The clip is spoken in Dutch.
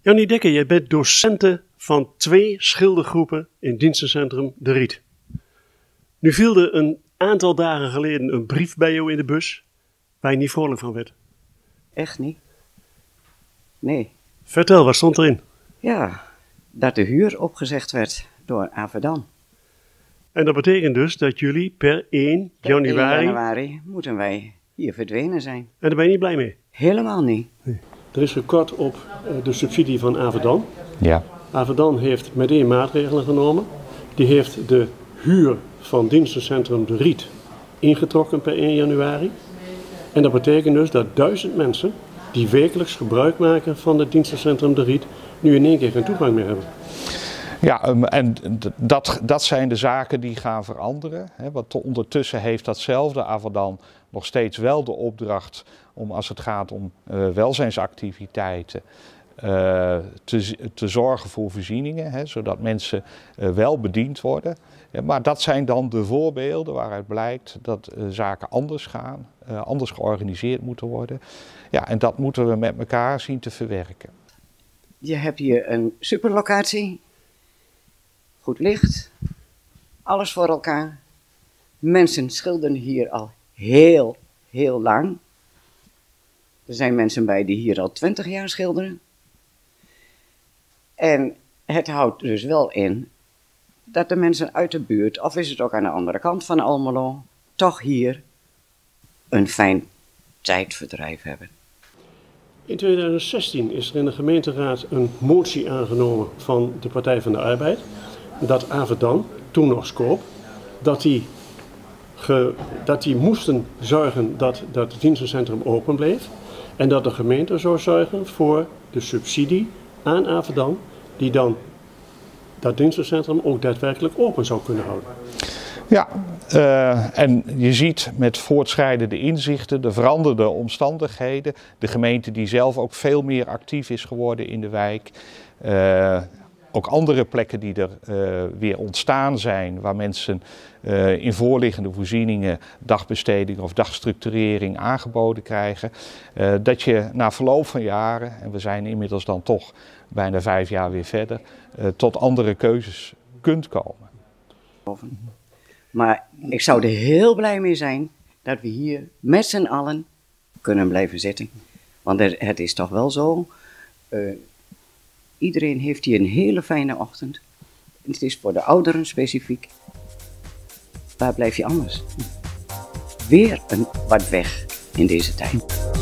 Jannie Dekker, jij bent docenten van 2 schildergroepen in dienstencentrum De Riet. Nu viel er een aantal dagen geleden een brief bij jou in de bus waar je niet vrolijk van werd. Echt niet? Nee. Vertel, wat stond erin? Ja, dat de huur opgezegd werd door Avedan. En dat betekent dus dat jullie per 1 januari... moeten wij hier verdwenen zijn. En daar ben je niet blij mee? Helemaal niet. Nee. Er is gekort op de subsidie van Avedan. Ja. Avedan heeft meteen maatregelen genomen. Die heeft de huur van dienstencentrum De Riet ingetrokken per 1 januari. En dat betekent dus dat 1000 mensen die wekelijks gebruik maken van het dienstencentrum De Riet nu in één keer geen toegang meer hebben. Ja, en dat zijn de zaken die gaan veranderen. Want ondertussen heeft datzelfde Avedan nog steeds wel de opdracht om, als het gaat om welzijnsactiviteiten, te zorgen voor voorzieningen, zodat mensen wel bediend worden. Maar dat zijn dan de voorbeelden waaruit blijkt dat zaken anders gaan, anders georganiseerd moeten worden. Ja, en dat moeten we met elkaar zien te verwerken. Je hebt hier een superlocatie, goed licht, alles voor elkaar. Mensen schilderen hier al heel lang. Er zijn mensen bij die hier al 20 jaar schilderen. En het houdt dus wel in dat de mensen uit de buurt, of is het ook aan de andere kant van Almelo, toch hier een fijn tijdverdrijf hebben. In 2016 is er in de gemeenteraad een motie aangenomen van de Partij van de Arbeid. Dat Avedan, toen nog Scope, dat die moesten zorgen dat het dienstencentrum open bleef. En dat de gemeente zou zorgen voor de subsidie aan Avedan, die dan dat dienstencentrum ook daadwerkelijk open zou kunnen houden. Ja, en je ziet met voortschrijdende inzichten, de veranderde omstandigheden, de gemeente die zelf ook veel meer actief is geworden in de wijk. Ook andere plekken die er weer ontstaan zijn, waar mensen in voorliggende voorzieningen dagbesteding of dagstructurering aangeboden krijgen. Dat je na verloop van jaren, en we zijn inmiddels dan toch bijna 5 jaar weer verder, tot andere keuzes kunt komen. Maar ik zou er heel blij mee zijn dat we hier met z'n allen kunnen blijven zitten. Want het is toch wel zo, iedereen heeft hier een hele fijne ochtend. Het is voor de ouderen specifiek. Waar blijf je anders? Weer wat weg in deze tijd.